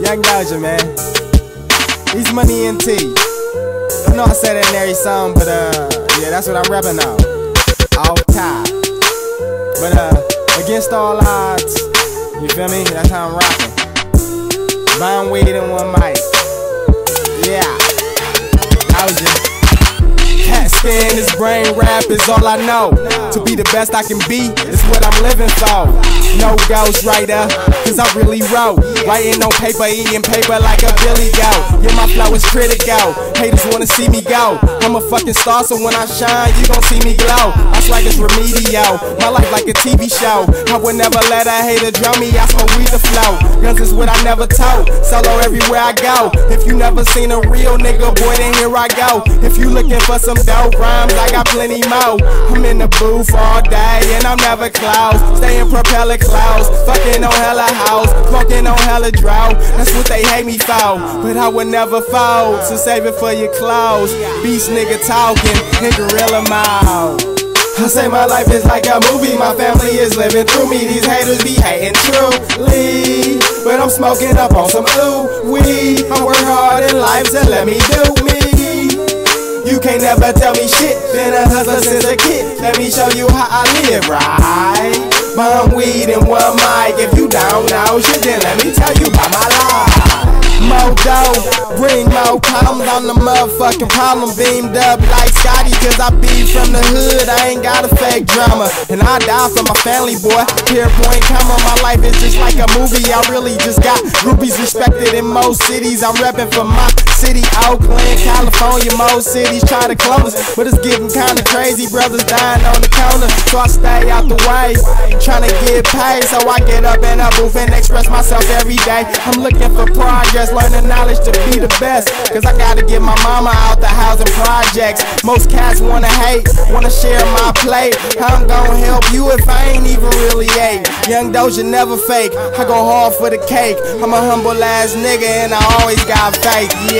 Young Doja, man. Easy Money NT. I know I say that in every song, but yeah, that's what I'm rapping now. All time. But against all odds, you feel me? That's how I'm rocking. Buying weed in one mic. Yeah. Doja. Cat skin, this brain rap is all I know. To be the best I can be is what I'm living for. No ghostwriter, cause I really wrote. Writing on paper, eating paper like a Billy Goat. Yeah, my flow is critical. Haters wanna see me go. I'm a fucking star, so when I shine, you gon' see me glow. I swag is remedial, my life like a TV show. I would never let a hater drown me, I smoke weed to flow. Guns is what I never told, solo everywhere I go. If you never seen a real nigga, boy, then here I go. If you looking for some dope rhymes, I got plenty more. I'm in the booth all day and I'm never close. Stay in propeller clouds, fucking on hella house, smoking on hella drought. That's what they hate me for, but I would never fold. So save it for your clothes. Beast nigga talking in gorilla mouth. I say my life is like a movie, my family is living through me. These haters be hating truly, but I'm smoking up on some ooh weed. I work hard in life, so let me do me. You can't never tell me shit, been a hustler since a kid. Let me show you how I live, right? Bum weed in one mic, if you don't know shit, then let me tell you about my life. More dough, bring more problems, I'm the motherfucking problem. Beamed up like Scotty, cause I be from the hood, I ain't got a fake drama. And I die for my family, boy, here point comma. My life is just like a movie, I really just got groupies respected in most cities. I'm reppin' for my city, Oakland, California. Most cities try to clone us, but it's getting kinda crazy, brothers dying on the corner. So I stay out the way, tryna get paid. So I get up in a booth and express myself every day. I'm looking for progress, learning knowledge to be the best, cause I gotta get my mama out the housing projects. Most cats wanna hate, wanna share my plate. I'm gon' help you if I ain't even really ate. Young Doja never fake, I go hard for the cake. I'm a humble ass nigga and I always got faith, yeah.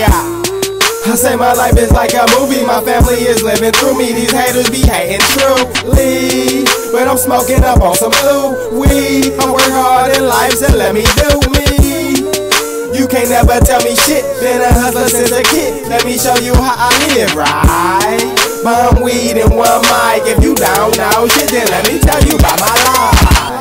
I say my life is like a movie, my family is living through me. These haters be hating truly, but I'm smoking up on some ooh weed. I work hard in life, so let me do me. You can't never tell me shit, been a hustler since a kid. Let me show you how I live, right? Bum weed in one mic, if you don't know shit, then let me tell you about my life.